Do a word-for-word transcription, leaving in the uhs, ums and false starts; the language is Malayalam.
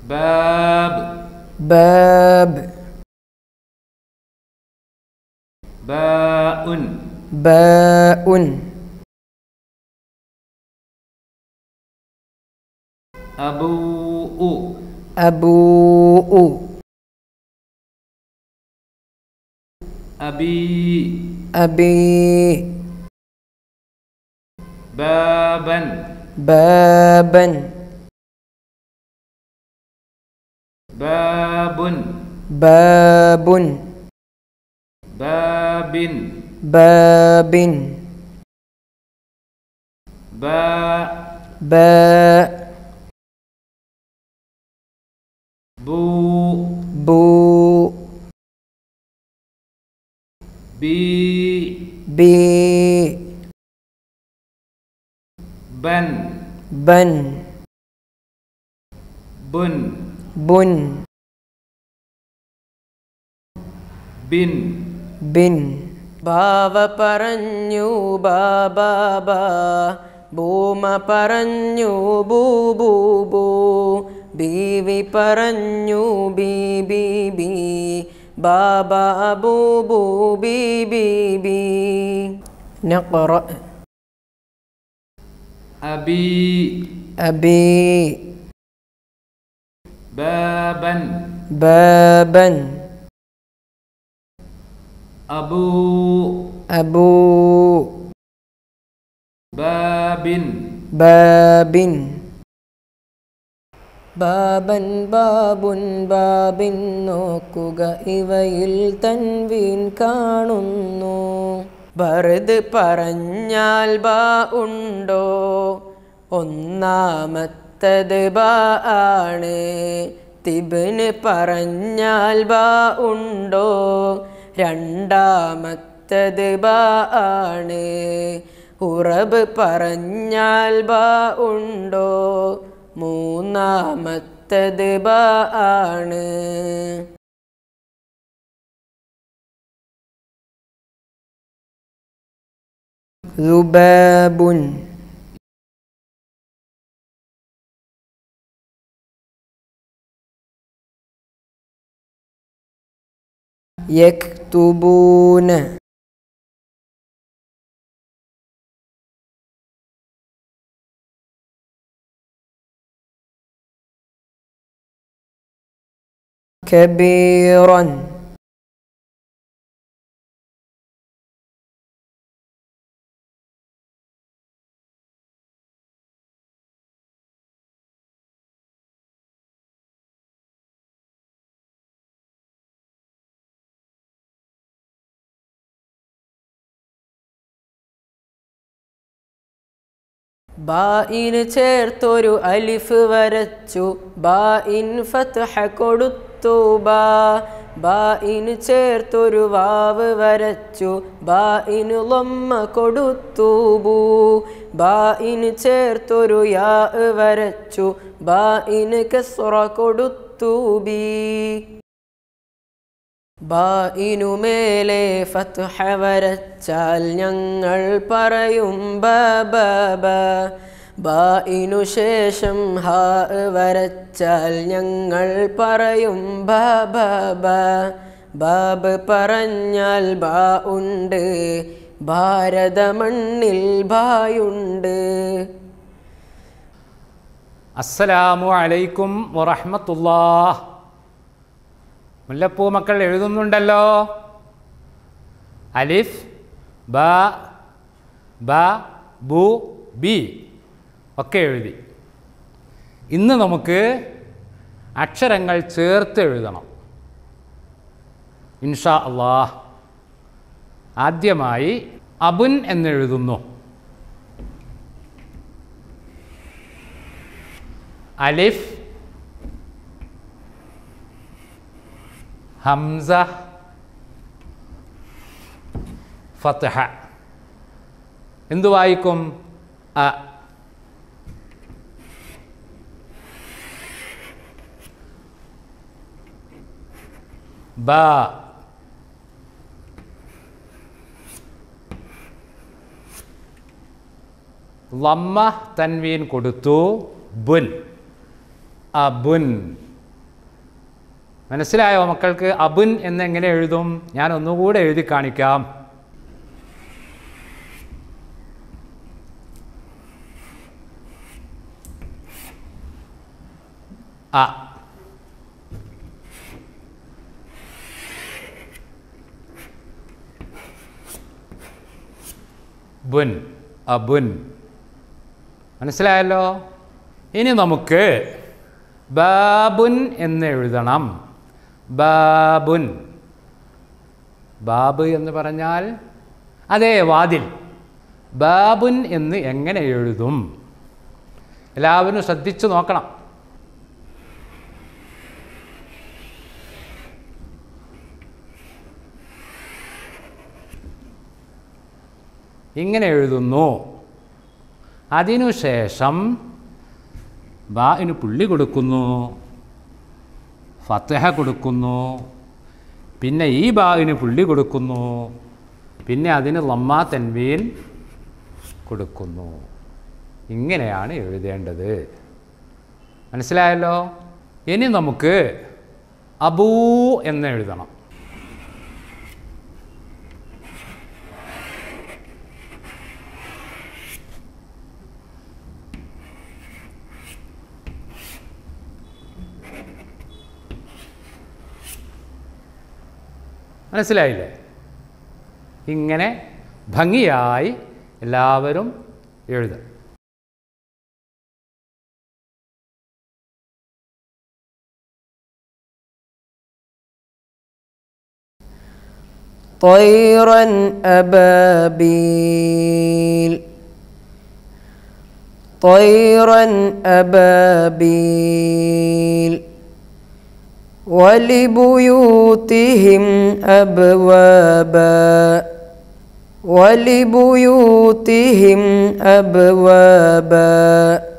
باب باب باء باء أبوء أبوء أبي أبي بابا بابا باب باب باب باب باء باء بو بو بي بي بن بن بن بن بن ബിൻ ബാവ പറഞ്ഞു ബാബാ ബാ ഭൂമ പറഞ്ഞു ബൂ ബൂ ബൂ ബീവി പറഞ്ഞു ബീ ബീ ബീ ബാബാ ബൂ ബൂ ബീ ബീ ബീ നഖറ أبي അബീ بابا ബാബൻ أبو അബൂ باب ബാബിൻ ബാബൻ ബാബുൻ ബാബിൻ നോക്കുക ഇവയിൽ തൻവീൻ കാണുന്നു ബർദ് പറഞ്ഞാൽ ബാ ഉണ്ടോ ഒന്നാമത്തത് ബാ ആണ് തിബ്ന് പറഞ്ഞാൽ ബാ ഉണ്ടോ രണ്ടാമത്തത് ബാ ആണ് ഉറബ് പറഞ്ഞാൽ ബാ ഉണ്ടോ മൂന്നാമത്തത് ബാ ആണ് ളുബാബുൻ യക്തുബൂന കബീറൻ ബാഇന് ചേർത്തൊരു അലിഫ് വരച്ചു ബാഇൻ ഫത്ഹ കൊടുത്തു ബാ ബാഇന് ചേർത്തൊരു വാവ് വരച്ചു ബാഇന് ലമ്മ കൊടുത്തു ബൂ ബാഇന് ചേർത്തൊരു യാ വരച്ചു ബാഇന് കസ്റ കൊടുത്തു ബീ ബാഇനുമേലെ ഫത്ഹ വരച്ചാൽ ഞങ്ങൾ പറയും ബബബ ബാഇനു ശേഷം ഹാ വരച്ചാൽ ഞങ്ങൾ പറയും ബബബ ബാബ് പറഞ്ഞാൽ ബാ ഉണ്ട് ഭാരത മണ്ണിൽ ബായുണ്ട്. അസ്സലാമു അലൈക്കും വറഹ്മത്തുള്ളാഹ്. മുല്ലപ്പൂ മക്കൾ എഴുതുന്നുണ്ടല്ലോ. അലിഫ് ബ ബ ബു ബി ഒക്കെ എഴുതി. ഇന്ന് നമുക്ക് അക്ഷരങ്ങൾ ചേർത്ത് എഴുതണം ഇൻഷാ അല്ലാഹ്. ആദ്യമായി അബുൻ എന്നെഴുതുന്നു. അലിഫ് ഹംസ ഫത്ഹ. എന്തു വായിക്കും? അ. ബ. ലമ്മ തൻവീൻ കൊടുത്തു. ബുൻ. അബുൻ. മനസ്സിലായോ മക്കൾക്ക്? അബുൻ എന്നെങ്ങനെ എഴുതും? ഞാൻ ഒന്നുകൂടെ എഴുതി കാണിക്കാം. അ ബുൻ, അബുൻ. മനസ്സിലായല്ലോ? ഇനി നമുക്ക് ബാബുൻ എന്ന് എഴുതണം. ബാബുൻ. ബാബ് എന്ന് പറഞ്ഞാൽ അതേ വാതിൽ. ബാബുൻ എന്ന് എങ്ങനെ എഴുതും? എല്ലാവരും ശ്രദ്ധിച്ചു നോക്കണം. ഇങ്ങനെ എഴുതുന്നു. അതിനുശേഷം ബാഇന് പുള്ളി കൊടുക്കുന്നു, ഫത്ഹ കൊടുക്കുന്നു, പിന്നെ ഈ ബാഇന് പുള്ളി കൊടുക്കുന്നു, പിന്നെ അതിന് ലമ്മാ തൻവീൻ കൊടുക്കുന്നു. ഇങ്ങനെയാണ് എഴുതേണ്ടത്. മനസ്സിലായല്ലോ? ഇനി നമുക്ക് അബൂ എന്ന് എഴുതണം. മനസ്സിലായില്ലേ? ഇങ്ങനെ ഭംഗിയായി എല്ലാവരും എഴുതും. طيرا أبابيل طيرا أبابيل ولبيوتهم أبوابا ولبيوتهم أبوابا